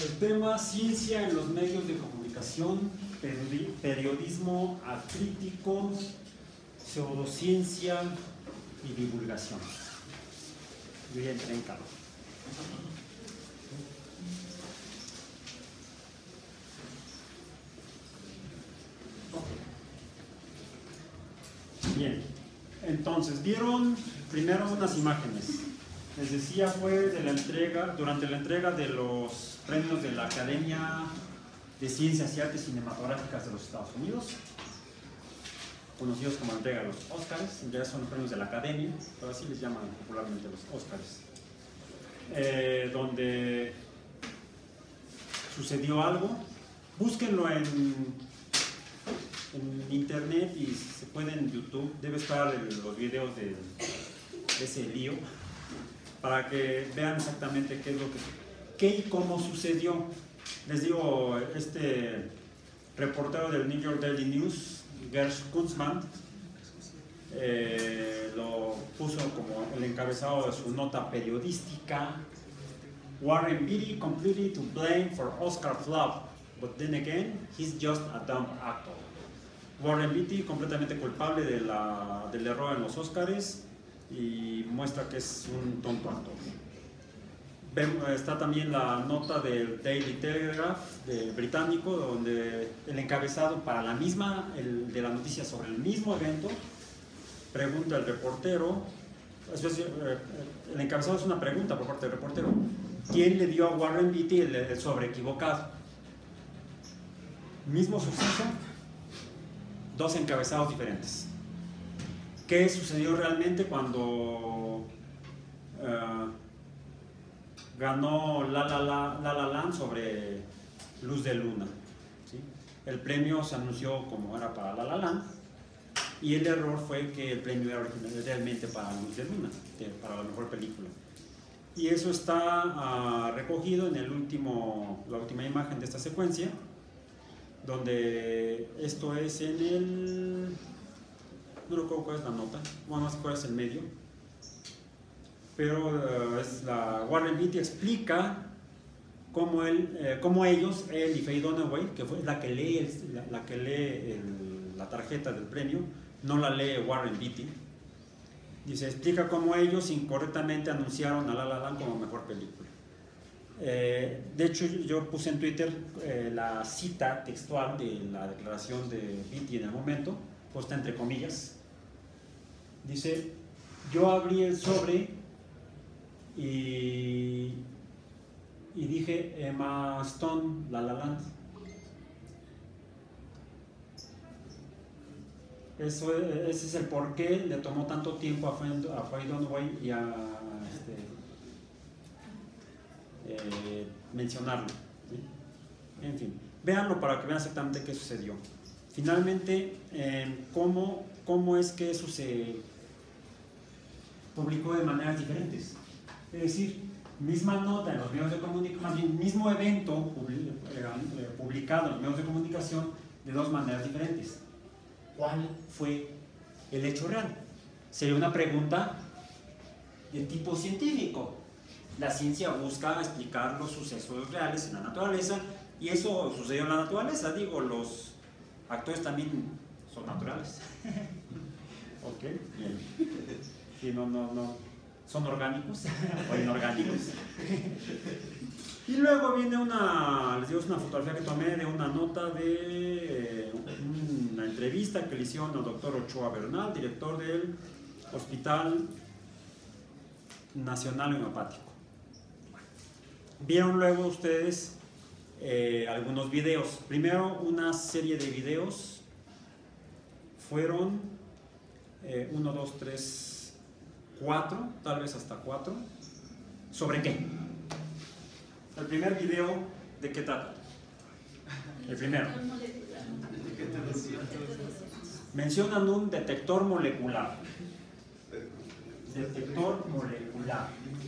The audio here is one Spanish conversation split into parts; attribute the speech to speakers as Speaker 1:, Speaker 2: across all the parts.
Speaker 1: El tema ciencia en los medios de comunicación, periodismo acrítico, pseudociencia y divulgación. Yo ya entré en calor. Bien, entonces, vieron primero unas imágenes. Les decía, fue de la entrega, durante la entrega de los premios de la Academia de Ciencias y Artes Cinematográficas de los Estados Unidos, conocidos como la entrega de los Óscars. En realidad son los premios de la Academia, pero así les llaman popularmente los Óscars, donde sucedió algo. Búsquenlo en internet y se puede en YouTube, debe estar los videos de ese lío para que vean exactamente qué y cómo sucedió. Les digo, este reportero del New York Daily News, Gers Kunzman, lo puso como el encabezado de su nota periodística: Warren Beatty completely to blame for Oscar flop, but then again, he's just a dumb actor. Warren Beatty completamente culpable del error en los Óscares y muestra que es un tonto actor. Está también la nota del Daily Telegraph británico, donde el encabezado para de la noticia sobre el mismo evento, pregunta el reportero, el encabezado es una pregunta por parte del reportero: ¿quién le dio a Warren Beatty el sobre equivocado? Mismo suceso, dos encabezados diferentes. ¿Qué sucedió realmente cuando ganó La La Land sobre Luz de Luna? ¿Sí? El premio se anunció como era para La La Land y el error fue que el premio era realmente para Luz de Luna, para la mejor película. Y eso está recogido en la última imagen de esta secuencia, donde esto es en el... no recuerdo cuál es la nota, bueno, no sé cuál es el medio, pero Warren Beatty explica cómo ellos, él y Faye Dunaway, que fue la que lee la tarjeta del premio, no la lee Warren Beatty, dice, explica cómo ellos incorrectamente anunciaron a La La Land como mejor película. De hecho, yo puse en Twitter la cita textual de la declaración de Beatty en el momento, puesta entre comillas. Dice: yo abrí el sobre y dije Emma Stone, La La Land. Ese es el por qué le tomó tanto tiempo a Faye Dunaway y a mencionarlo, ¿sí? En fin, véanlo para que vean exactamente qué sucedió. Finalmente, cómo es que eso se publicó de maneras diferentes. Es decir, misma nota en los medios de comunicación, más bien mismo evento publicado en los medios de comunicación de dos maneras diferentes. ¿Cuál fue el hecho real? Sería una pregunta de tipo científico. La ciencia busca explicar los sucesos reales en la naturaleza, y eso sucedió en la naturaleza. Digo, los actores también son naturales. Ok, bien. Sí, no. ¿Son orgánicos o inorgánicos? Y luego viene les digo, es una fotografía que tomé de una nota de una entrevista que le hicieron al doctor Ochoa Bernal, director del Hospital Nacional Homeopático. Vieron luego ustedes algunos videos. Primero, una serie de videos. Fueron 1, 2, 3, 4, tal vez hasta 4. ¿Sobre qué? El primer video, ¿de qué trata? El primero. Mencionan un detector molecular. Detector molecular.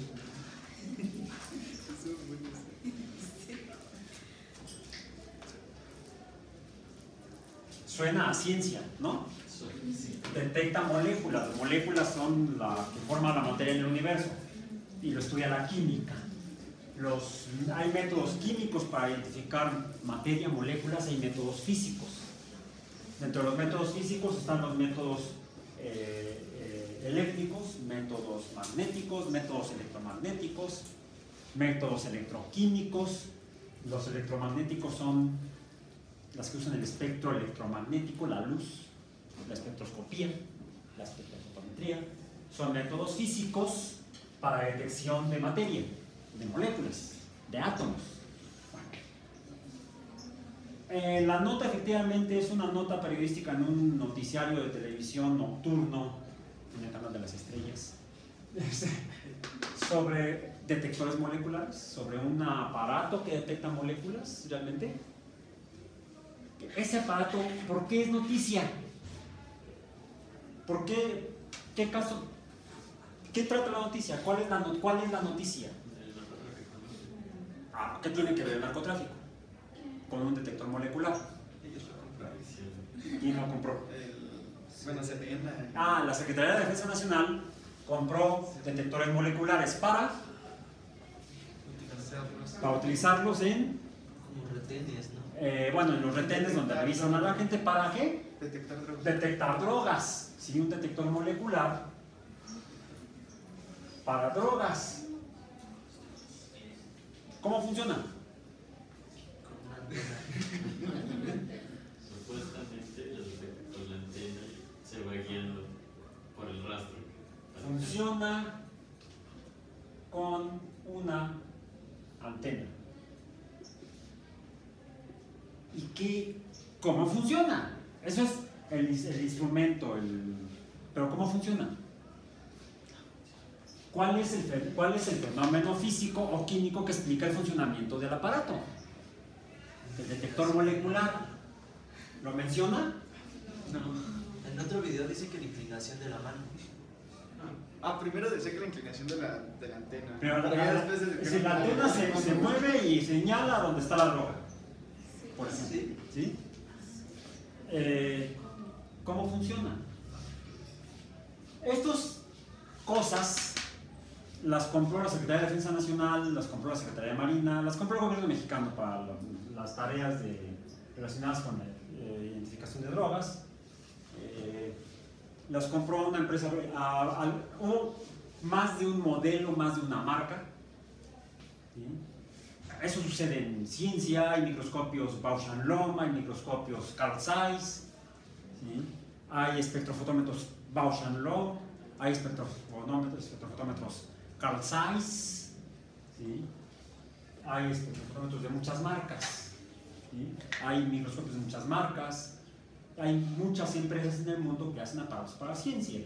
Speaker 1: Suena a ciencia, ¿no? Detecta moléculas. Las moléculas son la que forma la materia en el universo, y lo estudia la química. hay métodos químicos para identificar materia, moléculas, hay métodos físicos. Dentro de los métodos físicos están los métodos eléctricos, métodos magnéticos, métodos electromagnéticos, métodos electroquímicos. Los electromagnéticos son las que usan el espectro electromagnético, la luz, la espectroscopía, la espectrofotometría. Son métodos físicos para detección de materia, de moléculas, de átomos. La nota efectivamente es una nota periodística en un noticiario de televisión nocturno en el canal de las estrellas sobre detectores moleculares, sobre un aparato que detecta moléculas realmente. Ese aparato, ¿por qué es noticia? ¿Por qué? ¿Qué caso? ¿Qué trata la noticia? ¿Cuál es la noticia? ¿Qué tiene que ver el narcotráfico con un detector molecular?
Speaker 2: Ellos lo compraron.
Speaker 1: ¿Quién lo compró?
Speaker 2: Bueno, se veía
Speaker 1: la Secretaría de Defensa Nacional compró detectores moleculares para utilizarlos en...
Speaker 3: Como retenes, ¿no?
Speaker 1: Bueno, en los retenes donde revisan a la gente. ¿Para qué?
Speaker 2: detectar drogas.
Speaker 1: Detectar drogas. Sí, un detector molecular para drogas. ¿Cómo funciona?
Speaker 3: Con una antena.
Speaker 4: Supuestamente con la antena se va guiando por el rastro.
Speaker 1: Funciona con una antena. ¿Y cómo funciona? Eso es el instrumento, pero ¿cómo funciona? ¿Cuál es el fenómeno físico o químico que explica el funcionamiento del aparato? El detector molecular. ¿Lo menciona?
Speaker 2: No.
Speaker 3: En otro video dice que la inclinación de la mano.
Speaker 2: Primero decía que la inclinación de la antena.
Speaker 1: Pero
Speaker 2: ya después de
Speaker 1: si la antena se mueve y señala dónde está la droga. Por ejemplo.
Speaker 3: Sí.
Speaker 1: ¿Sí? ¿Cómo funciona? Estas cosas las compró la Secretaría de Defensa Nacional, las compró la Secretaría de Marina, las compró el gobierno mexicano para las tareas relacionadas con la identificación de drogas. Las compró una empresa, o más de un modelo, más de una marca. ¿Sí? Eso sucede en ciencia, hay microscopios Bausch & Lomb, hay microscopios Carl Zeiss, ¿sí? Hay espectrofotómetros Bausch & Lomb, hay espectrofotómetros Carl Zeiss, ¿sí? Hay espectrofotómetros de muchas marcas, ¿sí? Hay microscopios de muchas marcas, hay muchas empresas en el mundo que hacen aparatos para ciencia,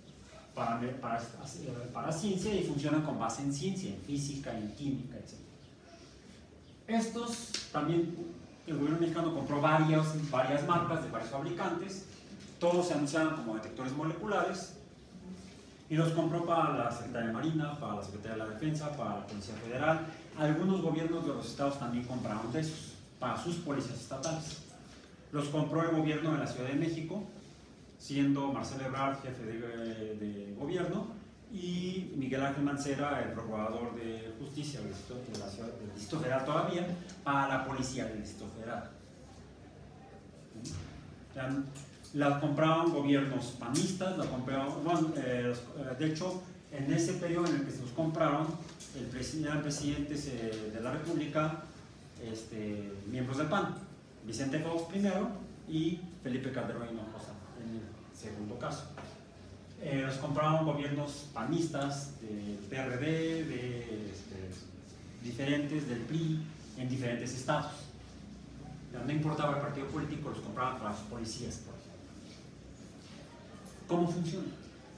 Speaker 1: para ciencia, y funcionan con base en ciencia, en física, en química, etc. Estos también, el gobierno mexicano compró varias marcas de varios fabricantes, todos se anunciaban como detectores moleculares, y los compró para la Secretaría de Marina, para la Secretaría de la Defensa, para la Policía Federal. Algunos gobiernos de los estados también compraron de esos, para sus policías estatales. Los compró el gobierno de la Ciudad de México, siendo Marcelo Ebrard jefe de gobierno, y Miguel Ángel Mancera, el procurador de justicia del Distrito Federal todavía, para la policía del Distrito Federal. La compraron gobiernos panistas, de hecho, en ese periodo en el que se los compraron, eran presidentes de la República, miembros del PAN, Vicente Fox primero y Felipe Calderón Hinojosa en el segundo caso. Los compraron gobiernos panistas, del PRD, diferentes, del PRI, en diferentes estados. No importaba el partido político, los compraban para las policías, por ejemplo. ¿Cómo funciona?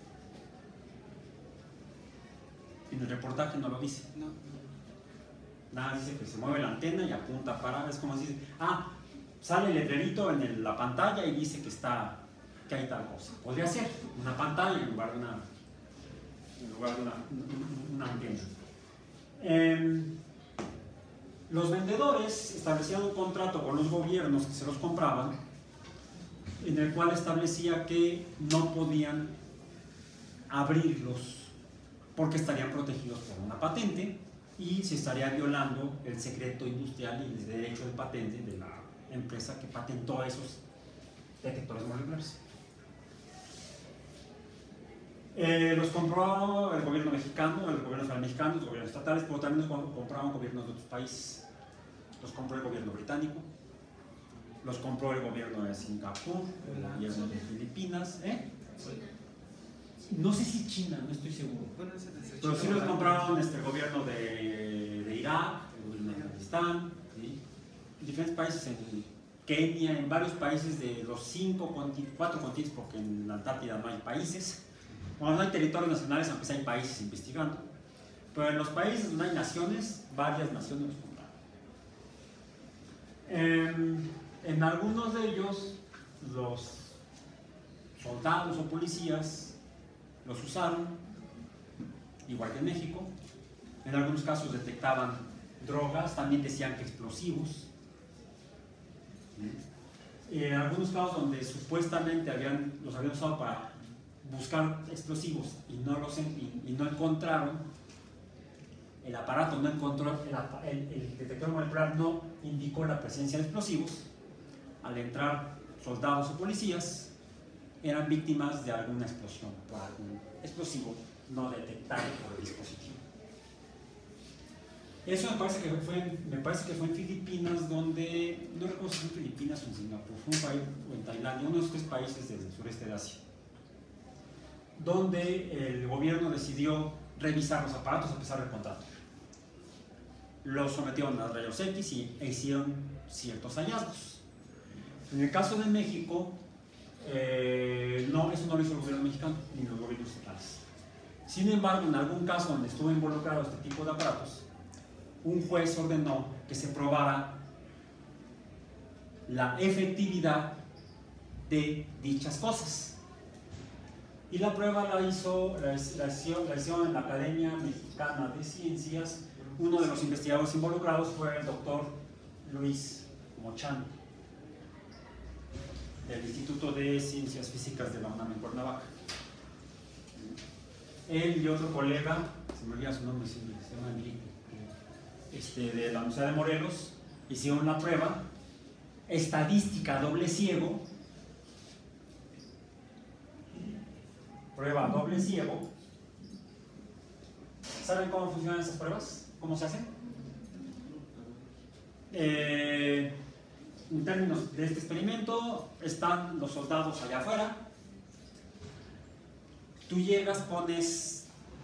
Speaker 1: En el reportaje no lo dice.
Speaker 2: No.
Speaker 1: Nada, dice que se mueve la antena y apunta para, es como si dice, sale el letrerito en la pantalla y dice que hay tal cosa. Podría ser una pantalla en lugar de una antena. Los vendedores establecían un contrato con los gobiernos que se los compraban, en el cual establecía que no podían abrirlos porque estarían protegidos por una patente y se estaría violando el secreto industrial y el derecho de patente de la empresa que patentó esos detectores moleculares. Los compró el gobierno mexicano, el gobierno federal mexicano, los gobiernos estatales, pero también los compraron gobiernos de otros países. Los compró el gobierno británico, los compró el gobierno de Singapur, el gobierno de Filipinas, no sé si China, no estoy seguro, pero sí los compraron el gobierno de Irak, el gobierno de Afganistán, ¿sí? En diferentes países, en Kenia, en varios países de los 4 continentes, porque en la Antártida no hay países. Bueno, no hay territorios nacionales, aunque sí hay países investigando. Pero en los países donde hay naciones, varias naciones los compraron. En algunos de ellos, los soldados o policías los usaron, igual que en México. En algunos casos detectaban drogas, también decían que explosivos. En algunos casos donde supuestamente los habían usado para buscar explosivos y no encontraron, el aparato no encontró, el detector molecular no indicó la presencia de explosivos. Al entrar soldados o policías, eran víctimas de alguna explosión por algún explosivo no detectado por el dispositivo. Eso me parece que fue en Filipinas, donde, no recuerdo si fue en Filipinas o en Singapur, fue un país, o en Tailandia, uno de esos 3 países del sureste de Asia, donde el gobierno decidió revisar los aparatos a pesar del contrato. Los sometieron a rayos X e hicieron ciertos hallazgos. En el caso de México, eso no lo hizo el gobierno mexicano ni los gobiernos estatales. Sin embargo, en algún caso donde estuvo involucrado este tipo de aparatos, un juez ordenó que se probara la efectividad de dichas cosas. Y la prueba la hicieron en la Academia Mexicana de Ciencias. Uno de los investigadores involucrados fue el doctor Luis Mochán, del Instituto de Ciencias Físicas de la UNAM en Cuernavaca. Él y otro colega, se me olvida su nombre, se llama Enrique, de la Universidad de Morelos, hicieron la prueba estadística doble ciego, prueba doble ciego. ¿Saben cómo funcionan esas pruebas? ¿Cómo se hacen? En términos de este experimento, están los soldados allá afuera. Tú llegas, pones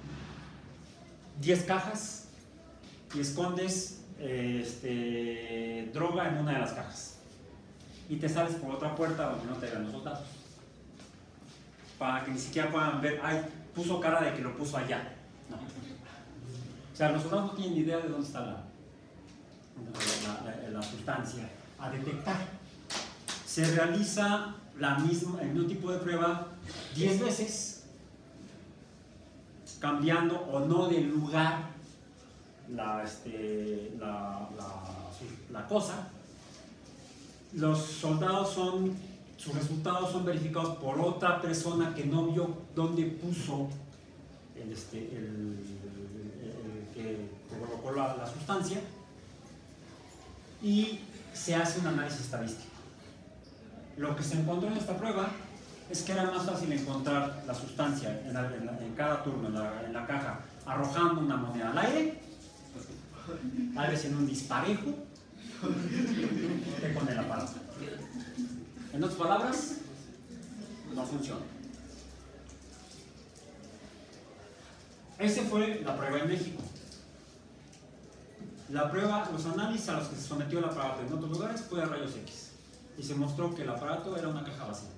Speaker 1: 10 cajas y escondes droga en una de las cajas. Y te sales por otra puerta donde no te vean los soldados, para que ni siquiera puedan ver, ay, puso cara de que lo puso allá. No. O sea, los soldados no tienen ni idea de dónde está la sustancia a detectar. Se realiza el mismo tipo de prueba 10 veces, cambiando o no de lugar la cosa. Los soldados sus resultados son verificados por otra persona que no vio dónde puso el que colocó la sustancia, y se hace un análisis estadístico. Lo que se encontró en esta prueba es que era más fácil encontrar la sustancia en cada turno en la caja arrojando una moneda al aire, tal vez en un disparejo, que con el aparato. En otras palabras, no funciona. Esa fue la prueba en México. Los análisis a los que se sometió el aparato en otros lugares fue a rayos X, y se mostró que el aparato era una caja vacía,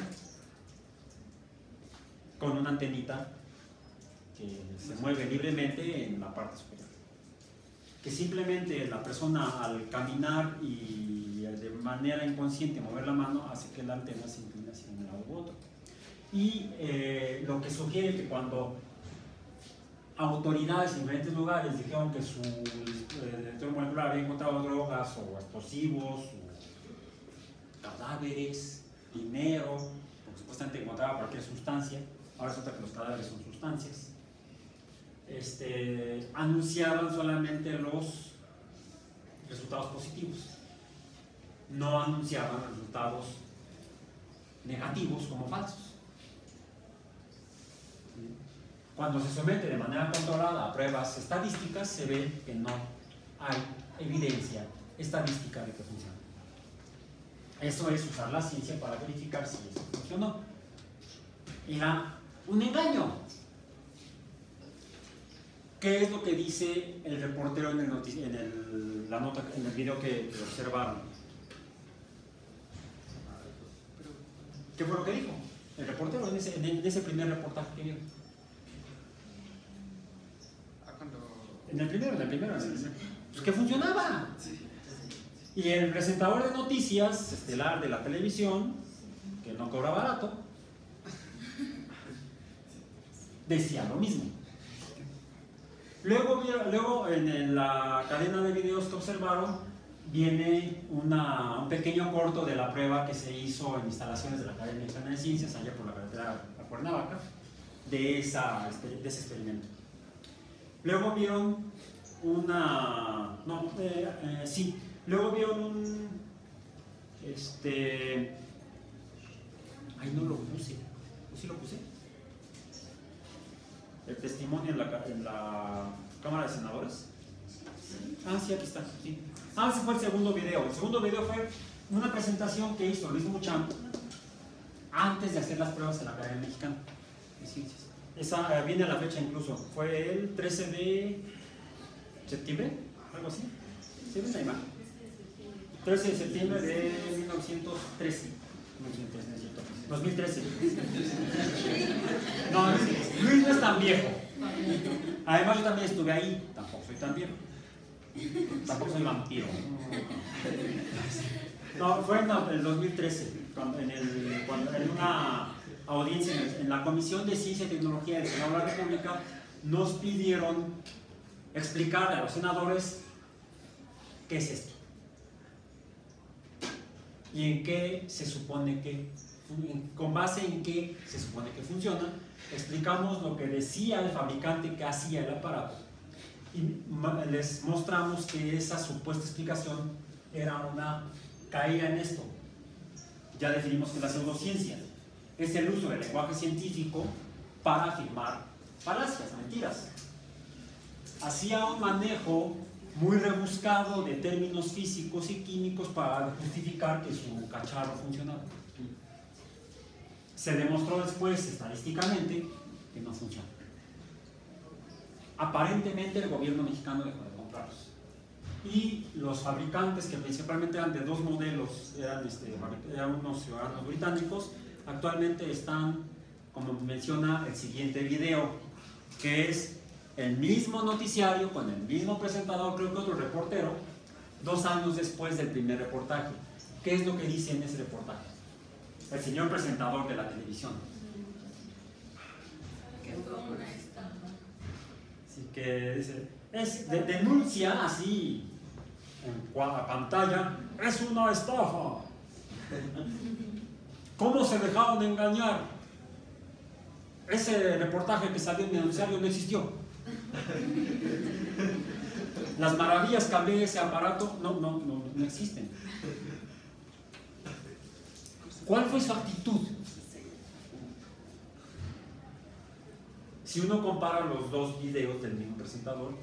Speaker 1: con una antenita que se mueve libremente en la parte superior, que simplemente la persona, al caminar y de manera inconsciente mover la mano, hace que la antena se incline hacia un lado u otro. Y lo que sugiere que cuando autoridades en diferentes lugares dijeron que su detector molecular había encontrado drogas o explosivos o cadáveres, dinero, porque supuestamente encontraba cualquier sustancia. Ahora resulta que los cadáveres son sustancias. anunciaban solamente los resultados positivos, no anunciaban resultados negativos como falsos. Cuando se somete de manera controlada a pruebas estadísticas, se ve que no hay evidencia estadística de que funciona. Eso es usar la ciencia para verificar si eso funcionó. Era un engaño. ¿Qué es lo que dice el reportero en el video que observaron? ¿Qué fue lo que dijo el reportero en ese primer reportaje que vio? En el primero. Pues que funcionaba. Y el presentador de noticias estelar de la televisión, que no cobra barato, decía lo mismo. Luego en la cadena de videos que observaron, viene un pequeño corto de la prueba que se hizo en instalaciones de la Academia Mexicana de Ciencias, allá por la carretera a Cuernavaca, de ese experimento. Luego vieron luego vieron ahí no lo puse, ¿sí lo puse? El testimonio en la Cámara de Senadores. Sí, aquí está. Sí. Ese fue el segundo video. El segundo video fue una presentación que hizo Luis Muchán antes de hacer las pruebas en la Academia Mexicana de Ciencias. Esa viene a la fecha incluso. Fue el 13 de septiembre, algo así. ¿Sí ven la imagen? 13 de septiembre de 1913. 2013. No, Luis no es tan viejo. Además yo también estuve ahí. Tampoco soy tan viejo. Tampoco soy vampiro. No, fue en el 2013, en una audiencia en la Comisión de Ciencia y Tecnología del Senado de la República, nos pidieron explicarle a los senadores qué es esto y en qué se supone que, con base en qué se supone que funciona. Explicamos lo que decía el fabricante que hacía el aparato y les mostramos que esa supuesta explicación era una caída en esto. Ya definimos que la pseudociencia es el uso del lenguaje científico para afirmar falacias, mentiras. Hacía un manejo muy rebuscado de términos físicos y químicos para justificar que su cacharro funcionaba. Se demostró después estadísticamente que no funciona. Aparentemente el gobierno mexicano dejó de comprarlos. Y los fabricantes, que principalmente eran de dos modelos, eran unos ciudadanos británicos, actualmente están, como menciona el siguiente video, que es el mismo noticiario con el mismo presentador, creo que otro reportero, 2 años después del primer reportaje. ¿Qué es lo que dice en ese reportaje? El señor presentador de la televisión. Así que denuncia así en pantalla: es una estafa. ¿Cómo se dejaron engañar? Ese reportaje que salió en el noticiario no existió. Las maravillas que hablé de ese aparato no existen. ¿Cuál fue su actitud? Si uno compara los dos videos del mismo presentador,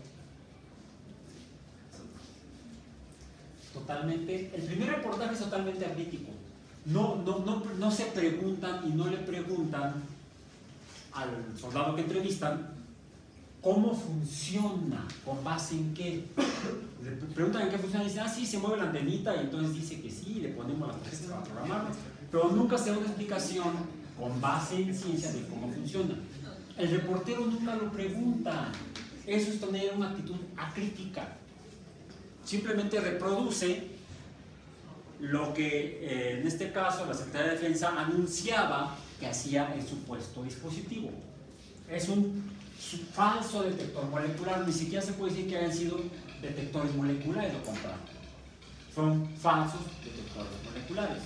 Speaker 1: totalmente, el primer reportaje es totalmente acrítico. No se preguntan y no le preguntan al soldado que entrevistan cómo funciona, con base en qué. Le preguntan en qué funciona y dicen: sí, se mueve la antenita, y entonces dice que sí, le ponemos las cosas para programarlo. Pero nunca se da una explicación con base en ciencia de cómo funciona. El reportero nunca lo pregunta. Eso es tener una actitud acrítica. Simplemente reproduce lo que en este caso la Secretaría de Defensa anunciaba que hacía el supuesto dispositivo. Es un falso detector molecular. Ni siquiera se puede decir que hayan sido detectores moleculares, lo contrario. Son falsos detectores moleculares.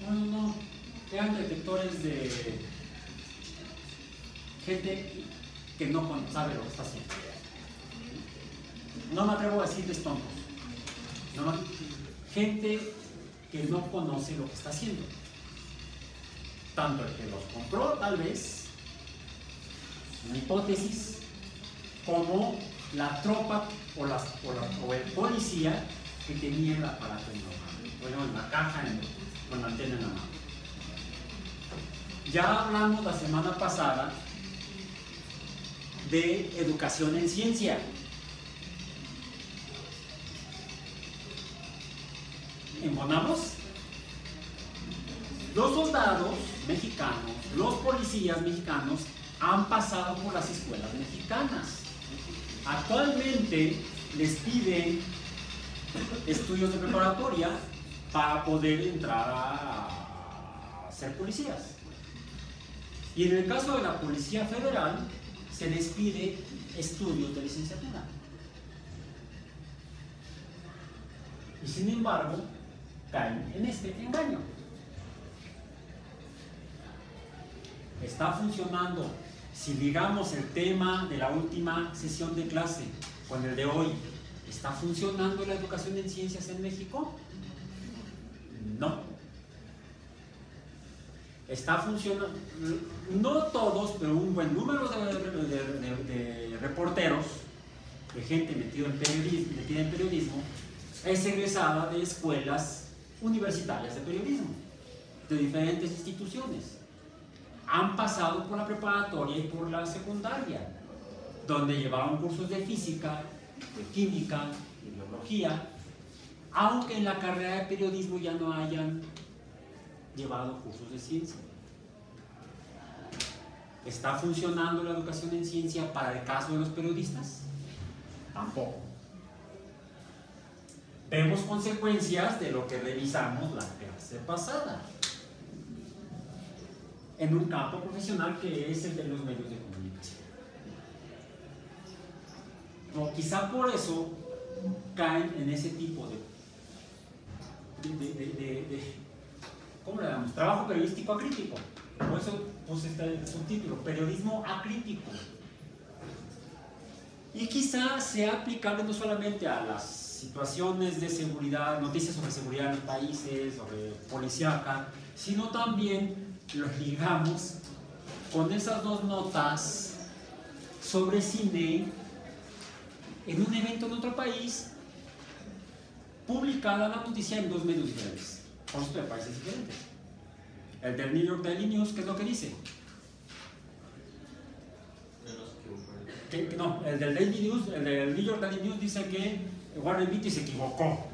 Speaker 1: No, eran detectores de que no sabe lo que está haciendo. No me atrevo a decirles tontos. Gente que no conoce lo que está haciendo. Tanto el que los compró, tal vez, una hipótesis, como la tropa o el policía que tenía el aparato en la mano, bueno, en la caja con la antena en la mano. Ya hablamos la semana pasada de educación en ciencia. ¿Embonamos? Los soldados mexicanos, los policías mexicanos han pasado por las escuelas mexicanas. Actualmente les piden estudios de preparatoria para poder entrar a ser policías. Y en el caso de la Policía Federal se les pide estudios de licenciatura. Y sin embargo, caen en este engaño. Está funcionando. Si digamos el tema de la última sesión de clase con el de hoy, ¿está funcionando la educación en ciencias en México? No. Está funcionando, no todos, pero un buen número de reporteros, de gente metida en periodismo, es egresada de escuelas universitarias de periodismo, de diferentes instituciones. Han pasado por la preparatoria y por la secundaria, donde llevaron cursos de física, de química, de biología, aunque en la carrera de periodismo ya no hayan llevado cursos de ciencia. ¿Está funcionando la educación en ciencia para el caso de los periodistas? Tampoco. Vemos consecuencias de lo que revisamos la clase pasada, en un campo profesional que es el de los medios de comunicación. O quizá por eso caen en ese tipo de ¿cómo le damos? Trabajo periodístico acrítico. Por eso puse este subtítulo, periodismo acrítico. Y quizá sea aplicable no solamente a las situaciones de seguridad, noticias sobre seguridad en los países, sobre policíaca, sino también los ligamos con esas dos notas sobre cine en un evento en otro país, publicada la noticia en dos medios diferentes, por supuesto de países diferentes. El del New York Daily News, ¿qué es lo que dice? No, el del Daily News, el del New York Daily News dice que Warren Beatty se equivocó.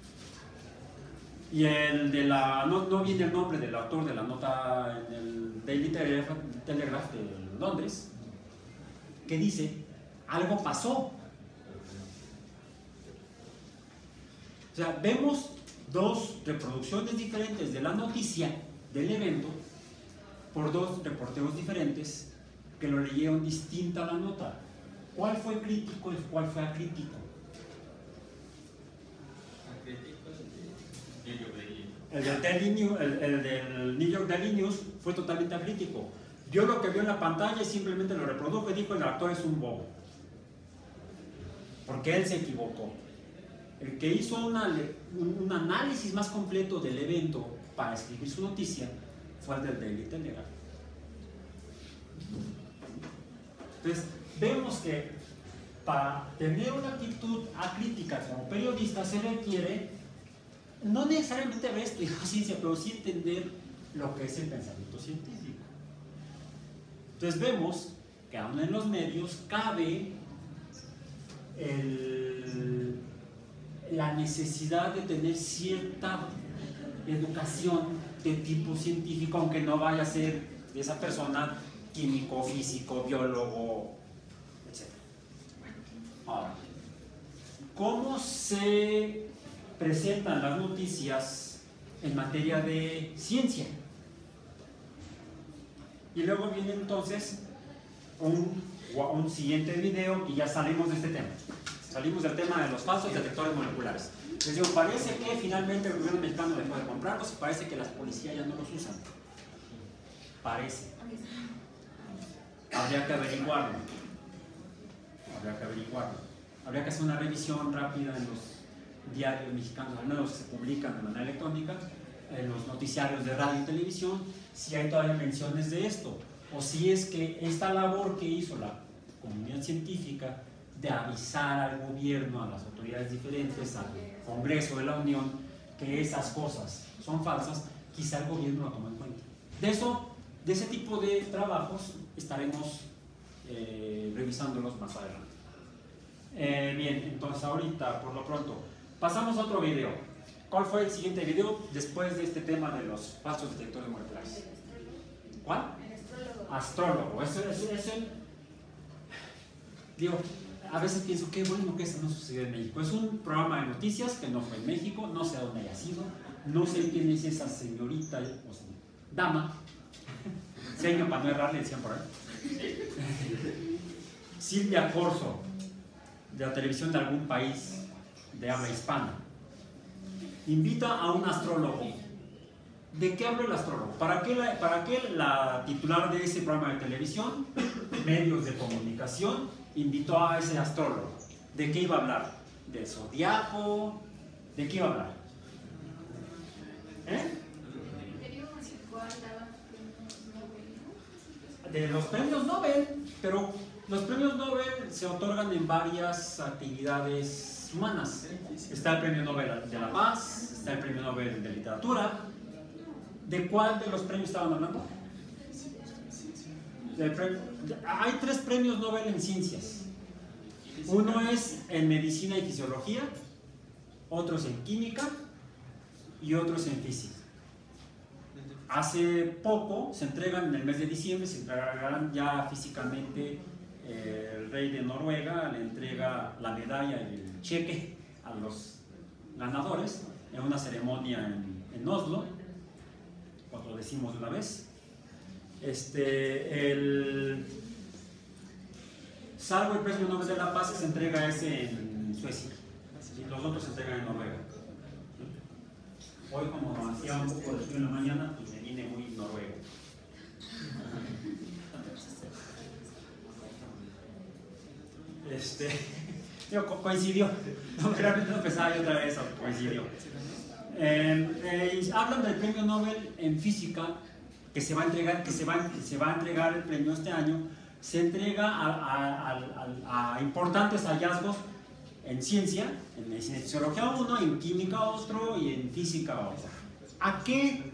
Speaker 1: Y el de la, no viene el nombre del autor de la nota en el Daily Telegraph de Londres, que dice, algo pasó. O sea, vemos dos reproducciones diferentes de la noticia del evento por dos reporteros diferentes que lo leyeron distinta la nota. ¿Cuál fue crítico y cuál fue acrítico? El del New York Daily News fue totalmente acrítico. Vio lo que vio en la pantalla y simplemente lo reprodujo y dijo: el actor es un bobo, porque él se equivocó. El que hizo un análisis más completo del evento para escribir su noticia fue el del Daily Telegraph. Entonces, vemos que para tener una actitud acrítica como periodista se requiere no necesariamente haber estudiado ciencia, pero sí entender lo que es el pensamiento científico. Entonces vemos que aún en los medios cabe la necesidad de tener cierta educación de tipo científico, aunque no vaya a ser de esa persona químico, físico, biólogo, etc. Ahora, ¿cómo se presentan las noticias en materia de ciencia? Y luego viene entonces un siguiente video y ya salimos de este tema. Salimos del tema de los falsos detectores moleculares. Les digo, parece que finalmente el gobierno mexicano dejó de comprarlos y parece que las policías ya no los usan. Parece. Habría que averiguarlo. habría que averiguarlo. Habría que hacer una revisión rápida en los diarios mexicanos, al menos que se publican de manera electrónica, en los noticiarios de radio y televisión, si hay todavía menciones de esto, o si es que esta labor que hizo la comunidad científica de avisar al gobierno, a las autoridades diferentes, al Congreso de la Unión, que esas cosas son falsas, quizá el gobierno lo tome en cuenta. De ese tipo de trabajos estaremos revisándolos más adelante. Bien, entonces ahorita, por lo pronto, pasamos a otro video. ¿Cuál fue el siguiente video después de este tema de los falsos detectores moleculares? ¿Cuál? Astrólogo. Digo, a veces pienso, qué bueno que eso no sucedió en México. Es un programa de noticias que no fue en México, no sé dónde haya sido, no sé quién es esa señorita, o sea, dama, señor para no errarle, decían por ahí. Silvia Corso, de la televisión de algún país de habla hispana, invita a un astrólogo. ¿De qué habla el astrólogo? ¿Para qué la titular de ese programa de televisión, medios de comunicación, invitó a ese astrólogo? ¿De qué iba a hablar? ¿Del zodiaco? ¿De qué iba a hablar? De los premios Nobel, pero los premios Nobel se otorgan en varias actividades humanas. Está el premio Nobel de la Paz, está el premio Nobel de Literatura. ¿De cuál de los premios estaban hablando? Hay 3 premios Nobel en ciencias. Uno es en medicina y fisiología, otro es en química y otro es en física. Hace poco se entregan, en el mes de diciembre, se entregarán ya físicamente. El rey de Noruega le entrega la medalla y el cheque a los ganadores en una ceremonia en Oslo. Os lo decimos de una vez. Salvo el premio Nobel de la Paz, se entrega ese en Suecia y los otros se entregan en Noruega. Hoy, como hacía un poco de frío en la mañana, pues me vine muy noruego. Coincidió. No, realmente no pensaba yo otra vez, coincidió. Hablan del premio Nobel en física que se va a entregar el premio este año. Se entrega a importantes hallazgos en ciencia, en medicina y fisiología uno, en química otro y en física otro. ¿A qué?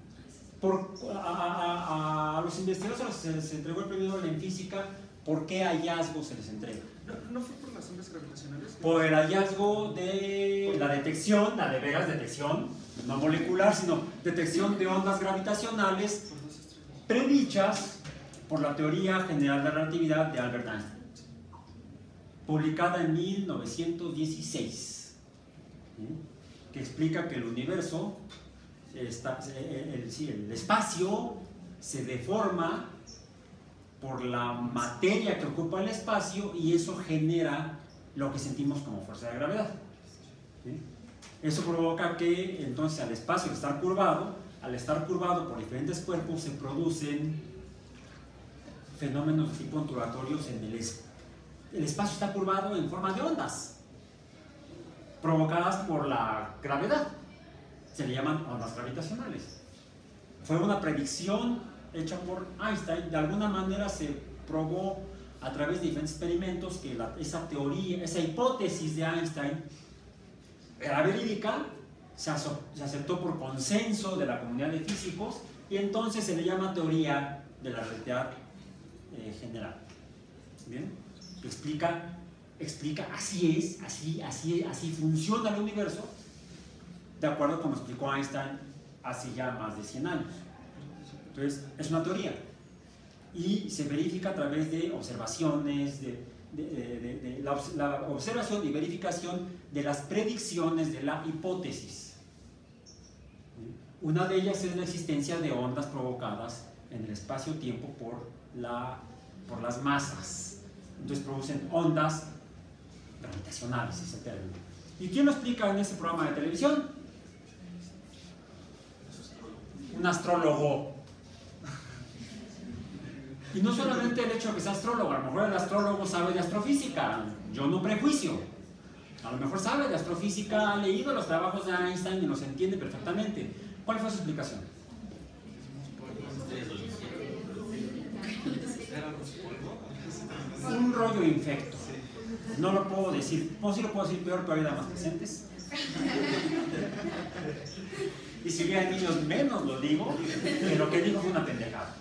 Speaker 1: A los investigadores se les entregó el premio Nobel en física. ¿Por qué hallazgos se les entrega?
Speaker 2: ¿No fue por las ondas gravitacionales?
Speaker 1: Por el hallazgo de la detección, la de veras detección, no molecular, sino detección de ondas gravitacionales predichas por la teoría general de la relatividad de Albert Einstein, publicada en 1916, que explica que el universo, el espacio se deforma por la materia que ocupa el espacio y eso genera lo que sentimos como fuerza de gravedad. ¿Sí? Eso provoca que entonces al espacio al estar curvado por diferentes cuerpos se producen fenómenos de tipo ondulatorios en el espacio está curvado en forma de ondas provocadas por la gravedad. Se le llaman ondas gravitacionales. Fue una predicción hecha por Einstein. De alguna manera se probó a través de diferentes experimentos que esa teoría, esa hipótesis de Einstein era verídica, se aceptó por consenso de la comunidad de físicos y entonces se le llama teoría de la relatividad general. ¿Bien? Explica así es, así funciona el universo, de acuerdo a como explicó Einstein hace ya más de 100 años. Entonces, es una teoría y se verifica a través de observaciones, la observación y verificación de las predicciones de la hipótesis. Una de ellas es la existencia de ondas provocadas en el espacio-tiempo por las masas. Entonces producen ondas gravitacionales, ese término. ¿Y quién lo explica en ese programa de televisión? Un astrólogo. Y no solamente el hecho de que sea astrólogo, a lo mejor el astrólogo sabe de astrofísica, yo no prejuicio. A lo mejor sabe de astrofísica, ha leído los trabajos de Einstein y los entiende perfectamente. ¿Cuál fue su explicación? Un rollo infecto. No lo puedo decir, sí lo puedo decir peor, pero hay damas presentes. Y si hubiera niños menos lo digo, que lo que digo fue una pendejada.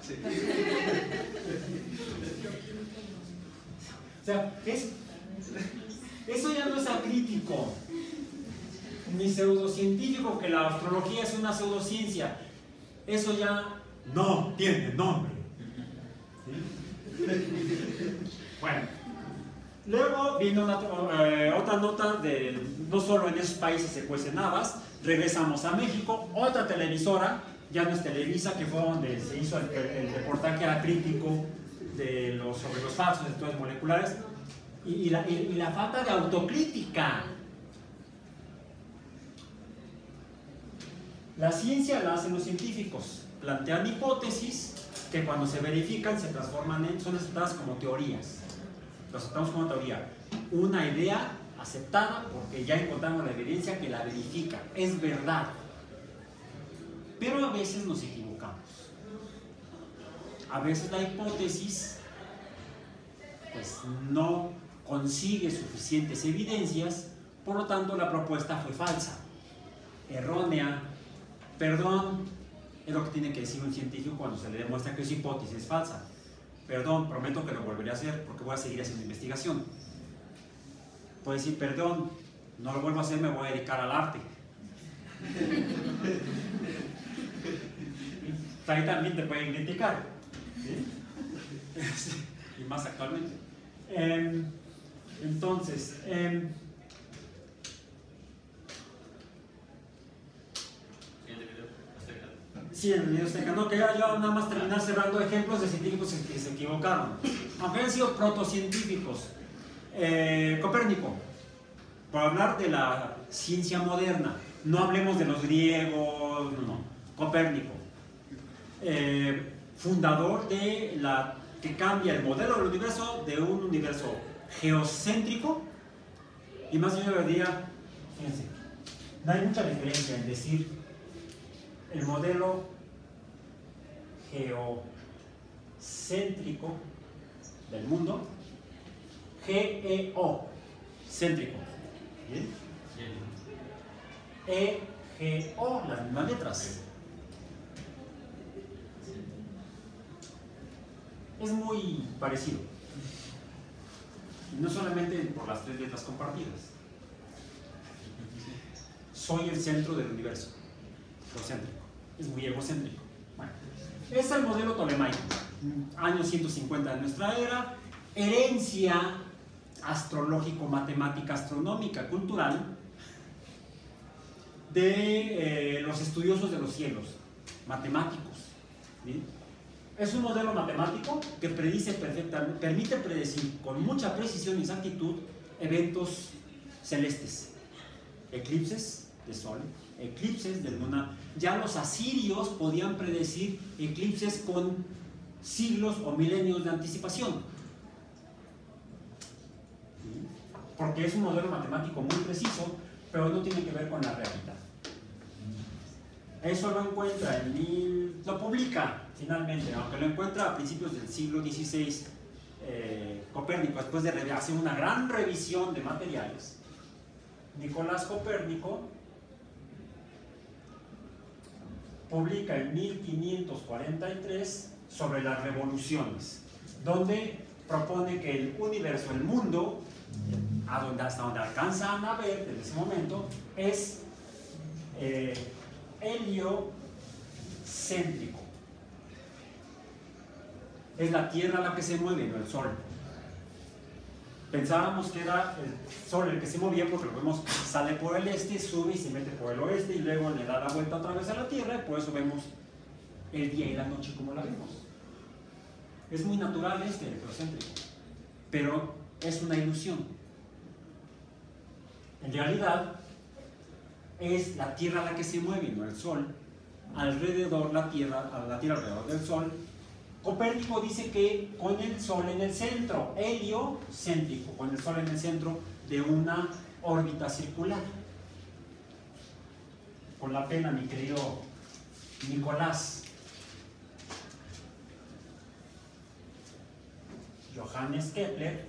Speaker 1: O sea, eso ya no es acrítico, ni pseudocientífico, que la astrología es una pseudociencia. Eso ya no tiene nombre. ¿Sí? Bueno, luego viene otra nota de no solo en esos países se cuecen habas. Regresamos a México, otra televisora, ya no es Televisa, que fue donde se hizo el reportaje acrítico sobre los falsos estudios moleculares, y la falta de autocrítica. La ciencia la hacen los científicos, plantean hipótesis que cuando se verifican se transforman son aceptadas como teorías. Lo aceptamos como teoría. Una idea aceptada porque ya encontramos la evidencia que la verifica, es verdad. Pero a veces nos equivocamos. A veces la hipótesis pues no consigue suficientes evidencias, por lo tanto la propuesta fue falsa, errónea. Perdón, es lo que tiene que decir un científico cuando se le demuestra que su hipótesis es falsa. Perdón, prometo que lo volveré a hacer porque voy a seguir haciendo investigación. Puede decir, perdón, no lo vuelvo a hacer, me voy a dedicar al arte. Ahí también te pueden criticar, ¿sí? Y más actualmente. Entonces, sí, en el video azteca, no, quería yo nada más terminar cerrando ejemplos de científicos que se equivocaron, aunque han sido protocientíficos. Copérnico, por hablar de la ciencia moderna, no hablemos de los griegos, no. Copérnico, fundador de que cambia el modelo del universo de un universo geocéntrico, y más yo diría, fíjense, no hay mucha diferencia en decir el modelo geocéntrico del mundo, GEO, céntrico. ¿Bien? EGO, las mismas letras. Es muy parecido. Y no solamente por las tres letras compartidas. Soy el centro del universo. Geocéntrico. Es muy egocéntrico. Bueno, es el modelo tolemaico. Año 150 de nuestra era. Herencia astrológico, matemática, astronómica, cultural de los estudiosos de los cielos, matemáticos. ¿Sí? Es un modelo matemático que predice perfectamente, permite predecir con mucha precisión y exactitud eventos celestes, eclipses de sol, eclipses de luna. Ya los asirios podían predecir eclipses con siglos o milenios de anticipación, porque es un modelo matemático muy preciso, pero no tiene que ver con la realidad. Eso lo encuentra lo publica finalmente, aunque lo encuentra a principios del siglo XVI, Copérnico, después de hacer una gran revisión de materiales. Nicolás Copérnico publica en 1543 sobre las revoluciones, donde propone que el universo, el mundo, hasta donde alcanzan a ver en ese momento, es heliocéntrico. Es la Tierra la que se mueve, no el Sol. Pensábamos que era el Sol el que se movía porque lo vemos, sale por el este, sube y se mete por el oeste y luego le da la vuelta otra vez a la Tierra, y por eso vemos el día y la noche como la vemos. Es muy natural el heliocéntrico, pero es una ilusión. En realidad es la Tierra la que se mueve, no el Sol. Alrededor la Tierra alrededor del Sol, Copérnico dice que con el Sol en el centro, heliocéntrico, con el Sol en el centro de una órbita circular. Con la pena, mi querido Nicolás. Johannes Kepler,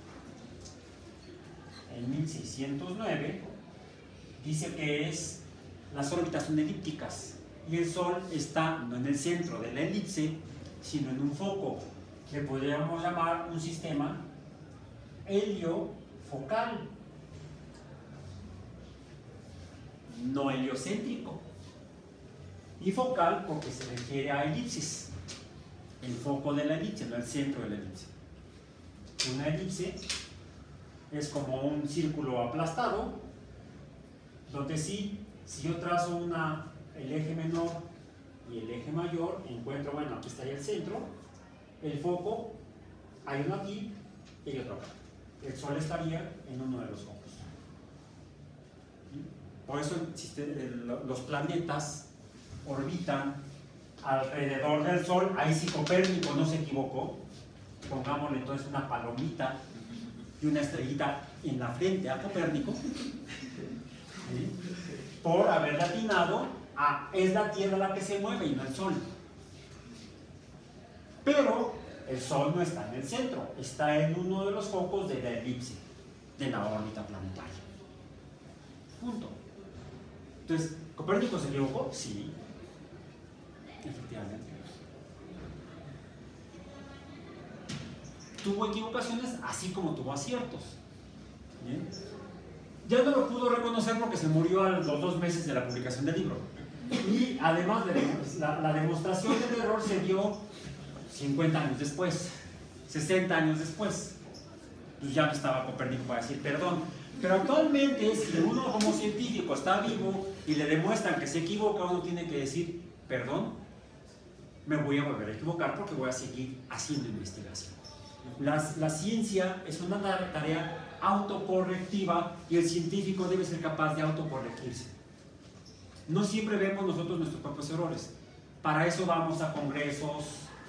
Speaker 1: en 1609, dice que las órbitas son elípticas y el Sol está no en el centro de la elipse, sino en un foco que podríamos llamar un sistema heliofocal, no heliocéntrico, y focal porque se refiere a elipsis, el foco de la elipse, no el centro de la elipse. Una elipse es como un círculo aplastado, donde si yo trazo el eje menor y el eje mayor, encuentro, bueno, aquí estaría el centro, el foco, hay uno aquí y hay otro acá. El Sol estaría en uno de los focos. Por eso los planetas orbitan alrededor del Sol. Ahí sí Copérnico no se equivocó. Pongámosle entonces una palomita y una estrellita en la frente a Copérnico, ¿sí? Por haber atinado a es la Tierra la que se mueve y no el Sol. Pero el Sol no está en el centro, está en uno de los focos de la elipse, de la órbita planetaria. Punto. Entonces, ¿Copérnico se equivocó? Sí, efectivamente. Tuvo equivocaciones así como tuvo aciertos. ¿Bien? Ya no lo pudo reconocer porque se murió a los 2 meses de la publicación del libro. Y además la demostración del error se dio 50 años después, 60 años después. Pues ya no estaba Copérnico para decir perdón. Pero actualmente, si uno como científico está vivo y le demuestran que se equivoca, uno tiene que decir perdón, me voy a volver a equivocar porque voy a seguir haciendo investigación. La ciencia es una tarea autocorrectiva y el científico debe ser capaz de autocorregirse. No siempre vemos nosotros nuestros propios errores. Para eso vamos a congresos,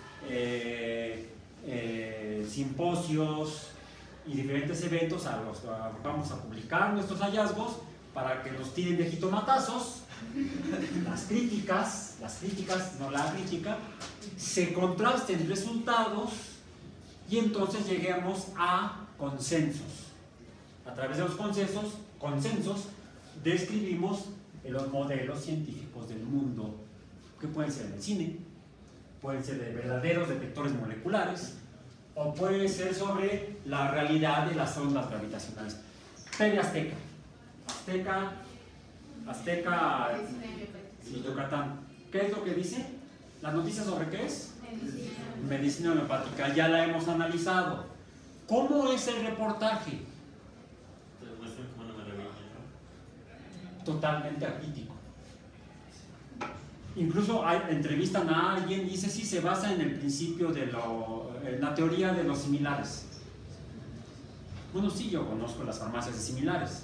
Speaker 1: simposios y diferentes eventos vamos a publicar nuestros hallazgos para que nos tiren de jitomatazos. Las críticas, no la crítica, se contrasten resultados y entonces lleguemos a consensos. A través de los consensos describimos los modelos científicos del mundo, que pueden ser en el cine, pueden ser de verdaderos detectores moleculares, o puede ser sobre la realidad de las ondas gravitacionales. TV Azteca y Yucatán. ¿Qué es lo que dice? ¿La noticia sobre qué es? Medicina homeopática. Ya la hemos analizado. ¿Cómo es el reportaje?
Speaker 4: Te lo muestran como una maravilla, ¿no?
Speaker 1: Totalmente acrítico. Incluso entrevistan a alguien y dice sí, se basa en el principio en la teoría de los similares. Bueno, sí, yo conozco las farmacias de similares,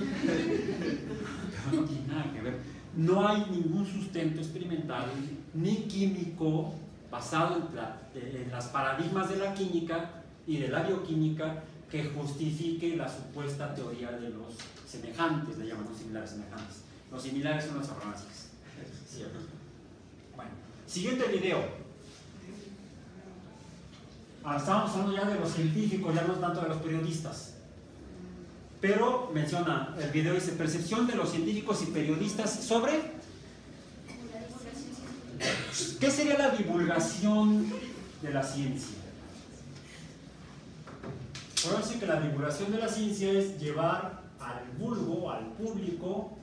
Speaker 1: pero no tiene nada que ver. No hay ningún sustento experimental ni químico basado en las paradigmas de la química y de la bioquímica que justifique la supuesta teoría de los semejantes, le llaman los similares semejantes. Los similares son las farmacias. ¿Cierto? Bueno, siguiente video. Estamos hablando ya de los científicos, ya no tanto de los periodistas. Pero menciona, el video dice, percepción de los científicos y periodistas sobre... ¿Qué sería la divulgación de la ciencia? Puedo decir que la divulgación de la ciencia es llevar al vulgo, al público,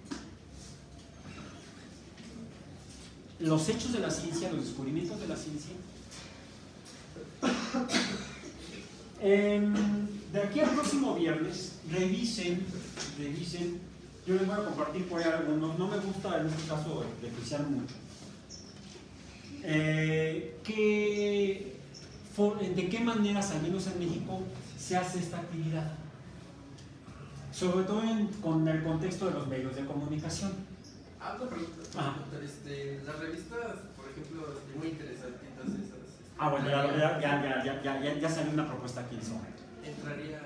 Speaker 1: los hechos de la ciencia, los descubrimientos de la ciencia. De aquí al próximo viernes, revisen, yo les voy a compartir por ahí algunos, no me gusta en este caso despreciar mucho. ¿De qué maneras, al menos en México, se hace esta actividad? Sobre todo con el contexto de los medios de comunicación.
Speaker 5: Una pregunta. Las revistas, por ejemplo, muy interesantitas esas,
Speaker 1: Ah, bueno, ya salió una propuesta aquí en ese momento.
Speaker 5: ¿Entraría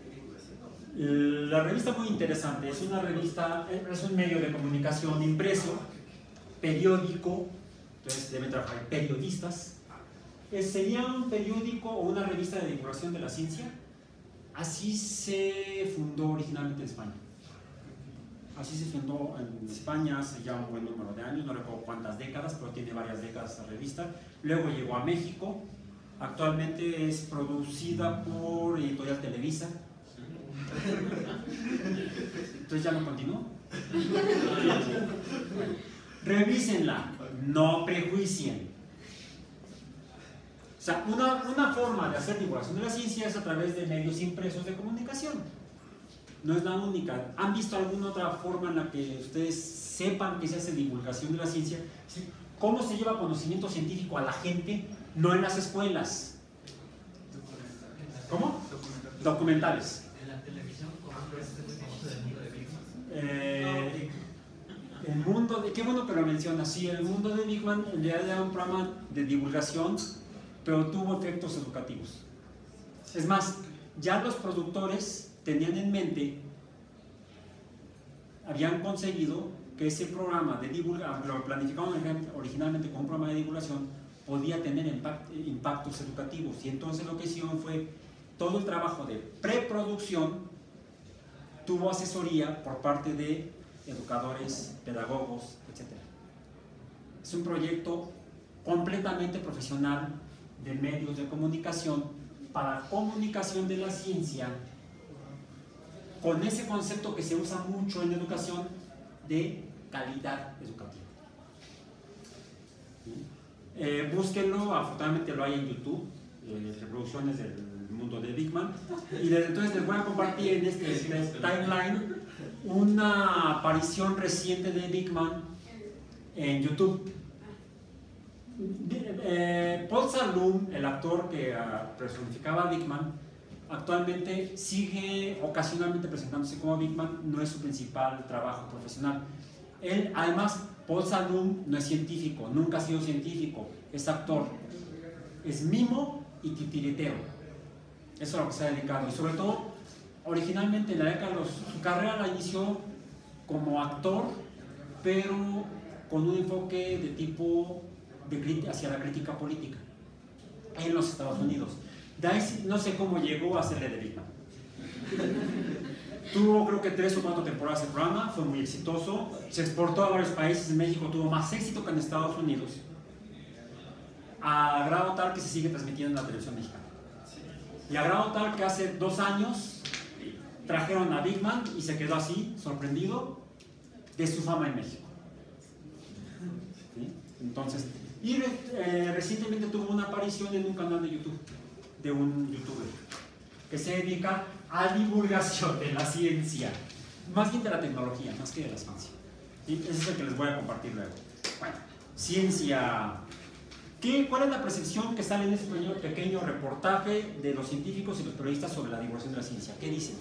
Speaker 1: La revista es muy interesante, es una revista, es un medio de comunicación impreso, periódico, entonces deben trabajar periodistas. ¿Sería un periódico o una revista de divulgación de la ciencia? Así se fundó originalmente en España. Así se fundó en España hace ya un buen número de años, no recuerdo cuántas décadas, pero tiene varias décadas esta revista. Luego llegó a México, actualmente es producida por Editorial Televisa. Entonces ya no continúo. Revísenla, no prejuicien. O sea, una forma de hacer divulgación de la ciencia es a través de medios impresos de comunicación. No es la única. ¿Han visto alguna otra forma en la que ustedes sepan que se hace divulgación de la ciencia? ¿Cómo se lleva conocimiento científico a la gente? No en las escuelas. ¿Cómo? Documentales.
Speaker 5: en la televisión como este muy famoso del mundo de Big Man?
Speaker 1: El mundo de, qué bueno que lo mencionas, sí, el mundo de Big Man en realidad era un programa de divulgación, pero tuvo efectos educativos. Es más, ya los productores tenían en mente, habían conseguido que ese programa de divulgación, lo planificaban originalmente como un programa de divulgación, podía tener impactos educativos, y entonces lo que hicieron fue todo el trabajo de preproducción, tuvo asesoría por parte de educadores, pedagogos, etc. Es un proyecto completamente profesional de medios de comunicación para comunicación de la ciencia, con ese concepto que se usa mucho en educación de calidad educativa. Búsquenlo, afortunadamente lo hay en YouTube, reproducciones del mundo de Big Man, y desde entonces les voy a compartir en este timeline una aparición reciente de Big Man en YouTube. Paul Saloum, el actor que personificaba a Big Man, actualmente sigue ocasionalmente presentándose como Big Man, no es su principal trabajo profesional. Él, además, Paul Saloum no es científico, nunca ha sido científico, es actor, es mimo y titiritero. Eso es a lo que se ha dedicado, y sobre todo, originalmente en la década de su carrera la inició como actor, pero con un enfoque de tipo hacia la crítica política en los Estados Unidos. De ahí no sé cómo llegó a hacerle de Big Man. Tuvo creo que 3 o 4 temporadas el programa, fue muy exitoso, se exportó a varios países, en México tuvo más éxito que en Estados Unidos, a grado tal que se sigue transmitiendo en la televisión mexicana. Y a grado tal que hace 2 años trajeron a Big Man y se quedó así, sorprendido de su fama en México. ¿Sí? Entonces, y recientemente tuvo una aparición en un canal de YouTube, de un youtuber, que se dedica a divulgación de la ciencia, más bien de la tecnología, más que de la ciencia. ¿Sí? Ese es el que les voy a compartir luego. Bueno, ciencia. ¿Cuál es la percepción que sale en este pequeño reportaje de los científicos y los periodistas sobre la divulgación de la ciencia? ¿Qué dicen?